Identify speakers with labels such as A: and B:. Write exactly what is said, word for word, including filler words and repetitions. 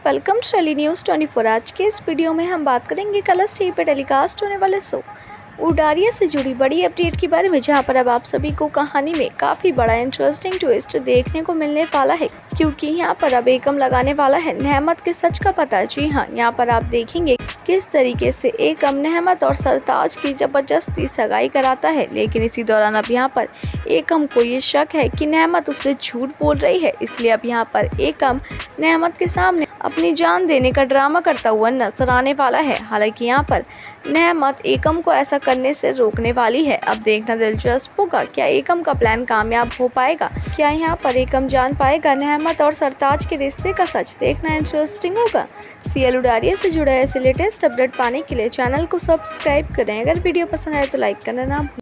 A: Welcome to daily news twenty four. आज के इस वीडियो में हम बात करेंगे कलर्स टीवी पर टेलीकास्ट होने वाले शो उडारिया से जुड़ी बड़ी अपडेट के बारे में, जहां पर अब आप सभी को कहानी में काफ़ी बड़ा इंटरेस्टिंग ट्विस्ट देखने को मिलने वाला है, क्योंकि यहां पर अब एकम लगाने वाला है नेहमत के सच का पता। जी हां, यहां पर आप देखेंगे किस तरीके से एकम नेहमत और सरताज की ज़बरदस्ती सगाई कराता है, लेकिन इसी दौरान अब यहाँ पर एकम को ये शक है कि नेहमत उससे झूठ बोल रही है। इसलिए अब यहाँ पर एकम नेहमत के सामने अपनी जान देने का ड्रामा करता हुआ नजर आने वाला है। हालांकि यहाँ पर नेहमत एकम को ऐसा करने से रोकने वाली है। अब देखना दिलचस्प होगा, क्या एकम का प्लान कामयाब हो पाएगा? क्या यहाँ पर एकम जान पाएगा नेहमत और सरताज के रिश्ते का सच? देखना इंटरेस्टिंग होगा। सीरियल उडारिया से जुड़ा ऐसे लेटेस्ट अपडेट पाने के लिए चैनल को सब्सक्राइब करें। अगर वीडियो पसंद आए तो लाइक करना ना भूलें।